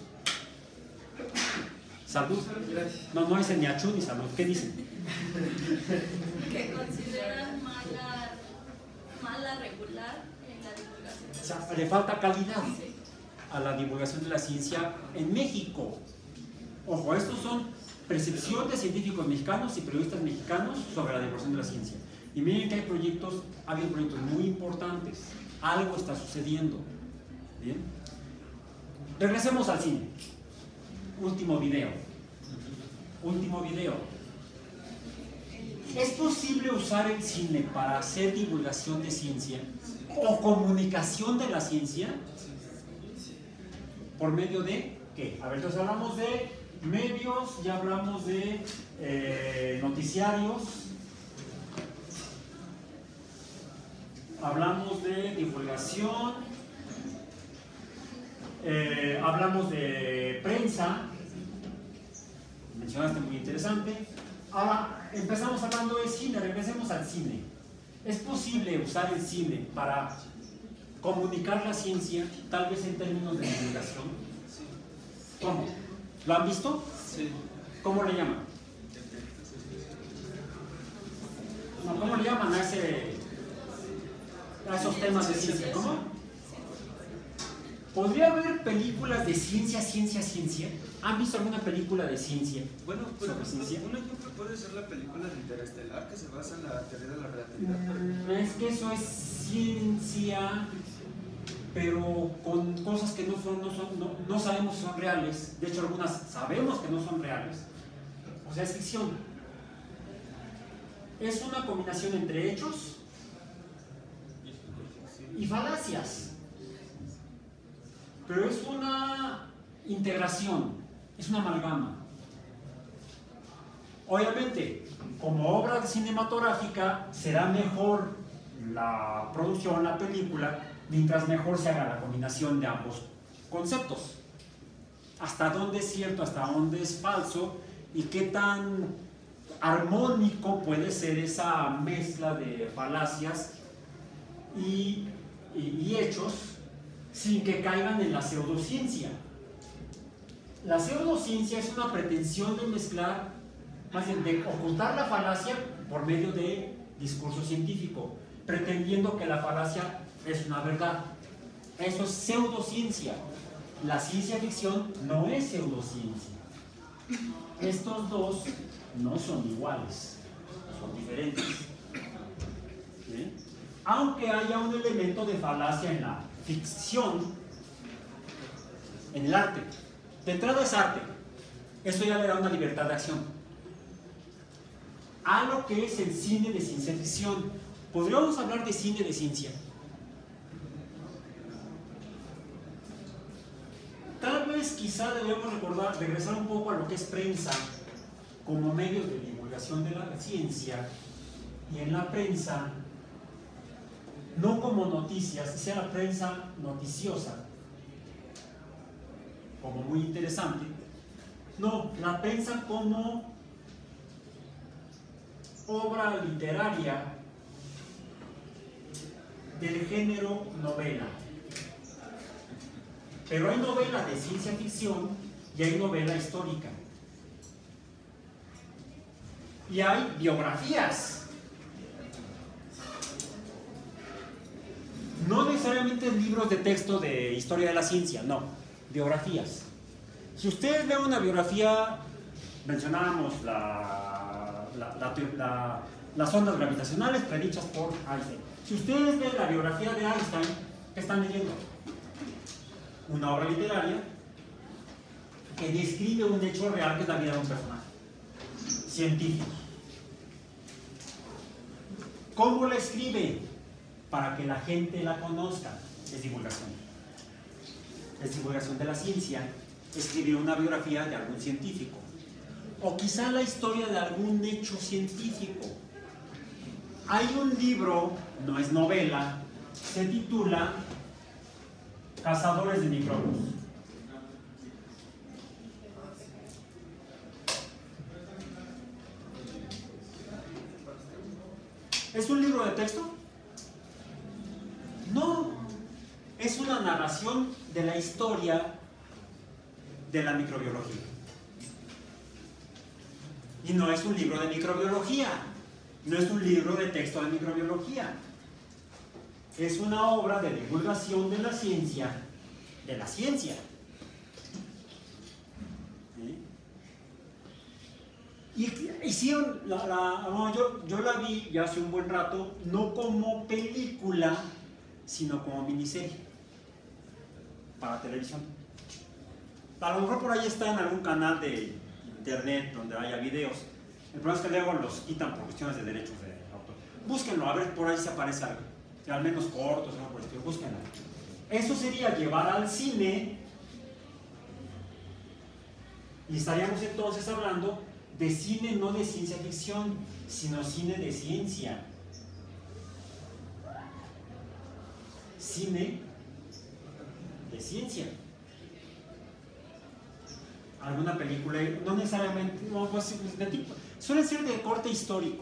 Speaker 1: ¿Salud? No dicen ni achú ni salud. ¿Qué dicen?
Speaker 6: Que consideran mala regular en la divulgación.
Speaker 1: O sea, le falta calidad a la divulgación de la ciencia en México. Ojo, estos son percepciones de científicos mexicanos y periodistas mexicanos sobre la divulgación de la ciencia. Y miren que hay proyectos muy importantes. Algo está sucediendo. ¿Bien? Regresemos al cine. Último video. ¿Es posible usar el cine para hacer divulgación de ciencia o comunicación de la ciencia? ¿Por medio de qué? A ver, entonces hablamos de medios, ya hablamos de noticiarios, hablamos de divulgación, hablamos de prensa, mencionaste muy interesante. Ahora empezamos hablando de cine, regresemos al cine. ¿Es posible usar el cine para comunicar la ciencia, tal vez en términos de divulgación? ¿Cómo? ¿Lo han visto?
Speaker 5: Sí.
Speaker 1: ¿Cómo le llaman? No, ¿cómo le llaman a esos temas de ciencia. ¿Cómo? ¿Podría haber películas de ciencia? ¿Han visto alguna película de ciencia?
Speaker 2: Bueno, pues
Speaker 1: ¿Sobre ciencia?
Speaker 2: un ejemplo puede ser la película de Interestelar, que se basa en la teoría de la relatividad.
Speaker 1: Es que eso es ciencia, pero con cosas que no sabemos si son reales. De hecho, algunas sabemos que no son reales. O sea, es ficción. Es una combinación entre hechos y falacias. Pero es una integración, es una amalgama. Obviamente, como obra cinematográfica, será mejor la producción, la película, mientras mejor se haga la combinación de ambos conceptos. Hasta dónde es cierto, hasta dónde es falso, y qué tan armónico puede ser esa mezcla de falacias y hechos sin que caigan en la pseudociencia. La pseudociencia es una pretensión de mezclar, más bien de ocultar la falacia por medio de discurso científico, pretendiendo que la falacia es una verdad. Eso es pseudociencia. La ciencia ficción no es pseudociencia. Estos dos no son iguales, son diferentes. ¿Sí? Aunque haya un elemento de falacia en la ficción, en el arte. De entrada es arte. Eso ya le da una libertad de acción. A lo que es el cine de ciencia ficción. Podríamos hablar de cine de ciencia. Tal vez quizá debemos regresar un poco a lo que es prensa como medio de divulgación de la ciencia, y en la prensa no como noticias, sea la prensa noticiosa como muy interesante, no, la prensa como obra literaria del género novela. Pero hay novela de ciencia ficción y hay novela histórica. Y hay biografías. No necesariamente libros de texto de historia de la ciencia, no, biografías. Si ustedes ven una biografía, mencionábamos las ondas gravitacionales predichas por Einstein. Si ustedes ven la biografía de Einstein, ¿qué están leyendo? Una obra literaria que describe un hecho real que es la vida de un personaje científico. ¿Cómo la escribe? Para que la gente la conozca. Es divulgación. Es divulgación de la ciencia. Escribir una biografía de algún científico. O quizá la historia de algún hecho científico. Hay un libro, no es novela, se titula Cazadores de microbios. ¿Es un libro de texto? No, es una narración de la historia de la microbiología. Y no es un libro de microbiología, no es un libro de texto de microbiología. Es una obra de divulgación de la ciencia, ¿Sí? Y hicieron, yo la vi ya hace un buen rato, no como película, sino como miniserie para televisión. A lo mejor por ahí está en algún canal de internet donde haya videos. El problema es que luego los quitan por cuestiones de derechos de autor. Búsquenlo, a ver por ahí si aparece algo. Al menos cortos, ¿no? Por estilo, búsquenlo. Eso sería llevar al cine, y estaríamos entonces hablando de cine no de ciencia ficción, sino cine de ciencia. Cine de ciencia. Alguna película, no necesariamente, no, pues, de tipo, suelen ser de corte histórico.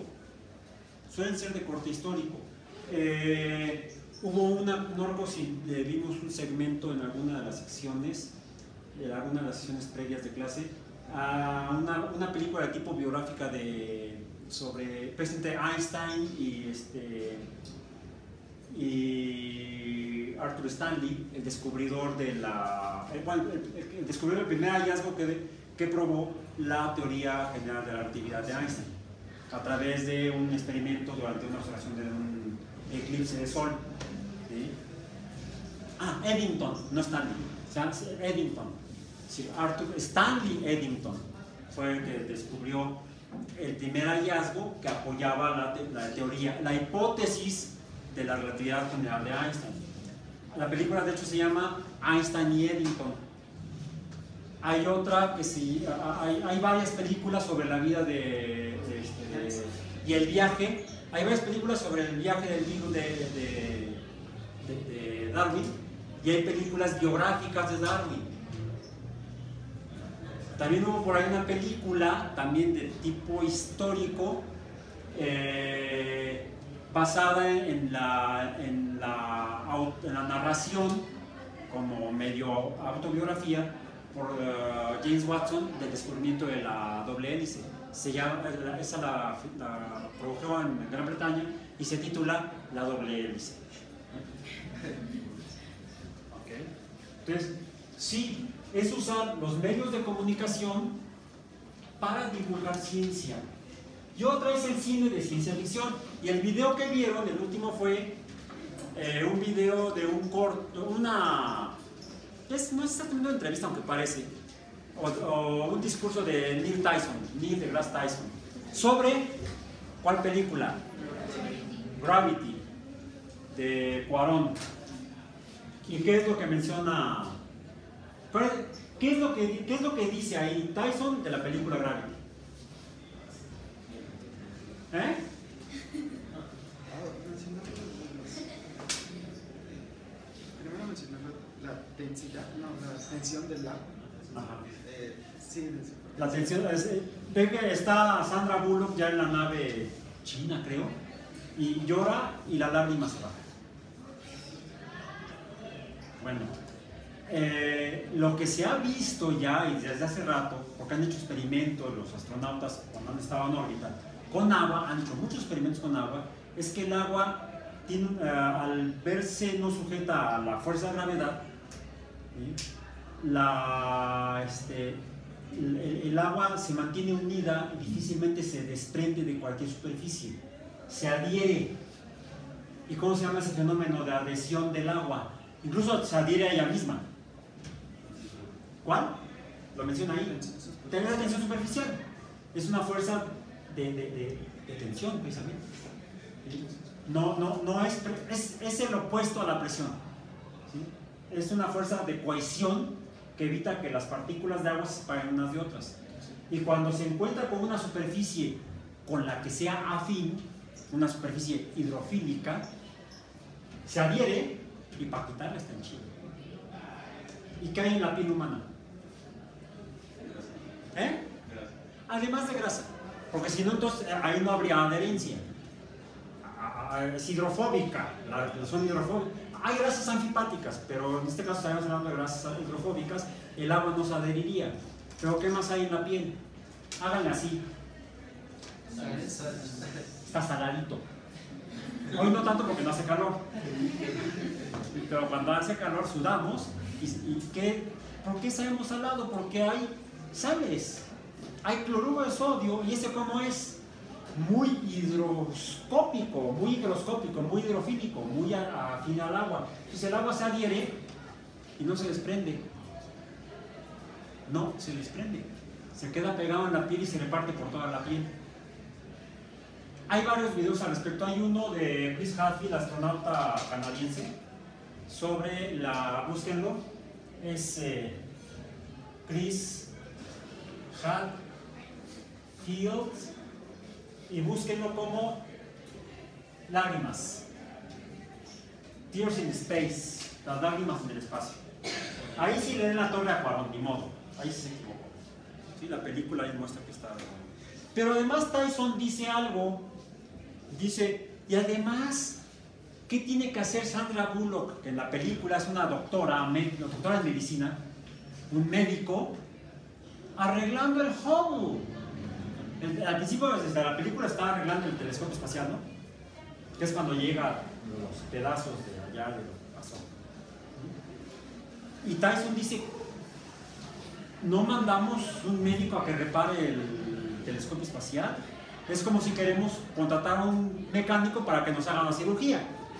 Speaker 1: Hubo no recuerdo si vimos un segmento en alguna de las secciones, previas de clase, a una película de tipo biográfica sobre presidente Einstein y Arthur Stanley, el descubridor de el descubridor del primer hallazgo que probó la teoría general de la relatividad de Einstein a través de un experimento durante una observación de un eclipse de sol. ¿Sí? Eddington, no Stanley, Eddington. Sí, Arthur Stanley Eddington fue el que descubrió el primer hallazgo que apoyaba la teoría, la hipótesis de la relatividad general de Einstein. La película de hecho se llama Einstein y Eddington. Hay otra que sí, hay varias películas sobre la vida y el viaje. Hay varias películas sobre el viaje del virus de Darwin, y hay películas biográficas de Darwin. También hubo por ahí una película también de tipo histórico basada en la narración como medio autobiografía por James Watson del descubrimiento de la doble hélice. Esa la produjo en Gran Bretaña y se titula La doble hélice. Okay. Entonces, sí, es usar los medios de comunicación para divulgar ciencia. Y otra es el cine de ciencia ficción. Y el video que vieron, el último fue un video de un corto, no es exactamente una entrevista, aunque parece, o un discurso de Neil deGrasse Tyson, sobre ¿cuál película? Gravity, de Cuarón. ¿Y qué es lo que menciona? ¿Qué es lo que dice ahí Tyson de la película Gravity?
Speaker 2: Primero mencionó la densidad, la tensión del agua.
Speaker 1: Ajá.
Speaker 2: Sí,
Speaker 1: La tensión ve que está Sandra Bullock ya en la nave china, creo, y llora y la lágrima se baja. Bueno, lo que se ha visto ya y desde hace rato, porque han hecho experimentos los astronautas cuando han estado en órbita con agua, han hecho muchos experimentos con agua, es que el agua tiene, al verse no sujeta a la fuerza de gravedad, ¿sí? El agua se mantiene unida y difícilmente se desprende de cualquier superficie, se adhiere. ¿Y cómo se llama ese fenómeno de adhesión del agua? Incluso se adhiere a ella misma. ¿Cuál? Lo menciona ahí. Tener la tensión superficial. Es una fuerza de tensión, precisamente. No es el opuesto a la presión. ¿Sí? Es una fuerza de cohesión que evita que las partículas de agua se separen unas de otras. Y cuando se encuentra con una superficie con la que sea afín, una superficie hidrofílica, se adhiere y para quitarla está en chido. ¿Y qué hay en la piel humana? Además de grasa, porque si no, entonces ahí no habría adherencia. Es hidrofóbica, la zona hidrofóbica. Hay grasas anfipáticas, pero en este caso estamos hablando de grasas hidrofóbicas. El agua no se adheriría. Pero ¿qué más hay en la piel? Háganle así. Está saladito. Hoy no tanto porque no hace calor, pero cuando hace calor sudamos. ¿Por qué sabemos salado? Porque hay sales, hay cloruro de sodio, y ese como es muy higroscópico, muy hidrofílico, muy afín al agua. Entonces el agua se adhiere y no se desprende. No se desprende, se queda pegado en la piel y se reparte por toda la piel. Hay varios videos al respecto. Hay uno de Chris Hadfield, astronauta canadiense, sobre búsquenlo, es Chris Hadfield, y búsquenlo como lágrimas, Tears in Space, las lágrimas en el espacio. Ahí sí le den la torre a Cuarón, ni modo, ahí sí se equivocó. Sí, la película ahí muestra que está. Pero además Tyson dice algo, dice, y además, ¿qué tiene que hacer Sandra Bullock? Que en la película es una doctora en medicina, un médico, arreglando el Hubble. Al principio, desde la película, estaba arreglando el telescopio espacial, ¿no? que es cuando llega los pedazos de allá de lo que pasó. Y Tyson dice, no mandamos un médico a que repare el telescopio espacial, es como si queremos contratar a un mecánico para que nos haga una cirugía.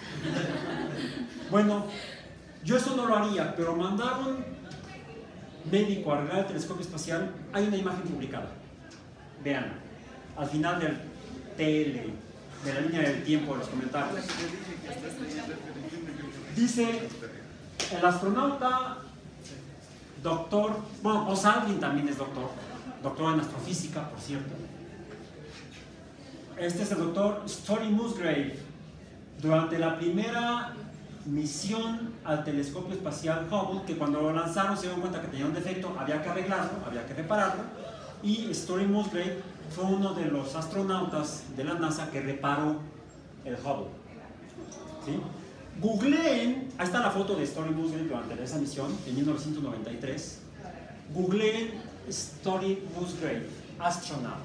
Speaker 1: Bueno, yo eso no lo haría, pero mandar un médico a arreglar el telescopio espacial, hay una imagen publicada. Vean, al final del TL, de la línea del tiempo de los comentarios. Dice, el astronauta, doctor, bueno, Buzz Aldrin también es doctor en astrofísica, por cierto. Este es el doctor Story Musgrave. Durante la primera misión al telescopio espacial Hubble, que cuando lo lanzaron se dieron cuenta que tenía un defecto, había que arreglarlo, había que repararlo, y Story Musgrave fue uno de los astronautas de la NASA que reparó el Hubble. ¿Sí? Googleen, ahí está la foto de Story Musgrave durante esa misión en 1993. Googleen Story Musgrave, astronaut.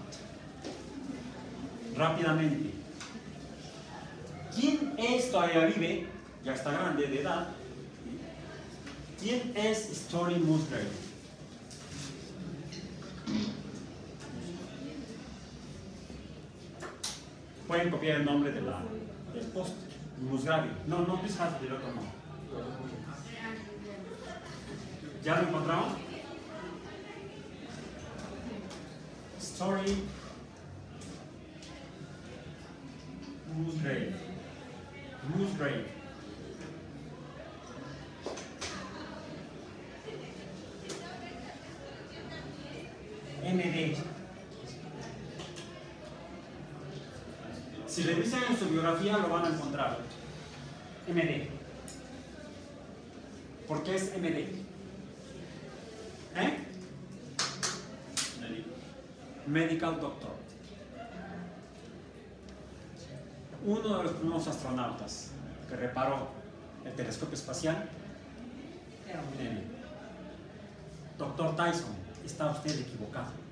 Speaker 1: Rápidamente. ¿Quién es, todavía vive, ya está grande de edad? ¿Quién es Story Musgrave? Pueden copiar el nombre del post. Musgrave. No, please have the other one. ¿Ya lo encontraron? Story Musgrave. Musgrave. MD. Si revisan en su biografía lo van a encontrar. MD. ¿Por qué es MD? Medical Doctor. Uno de los primeros astronautas que reparó el telescopio espacial era un MD. Doctor Tyson, está usted equivocado.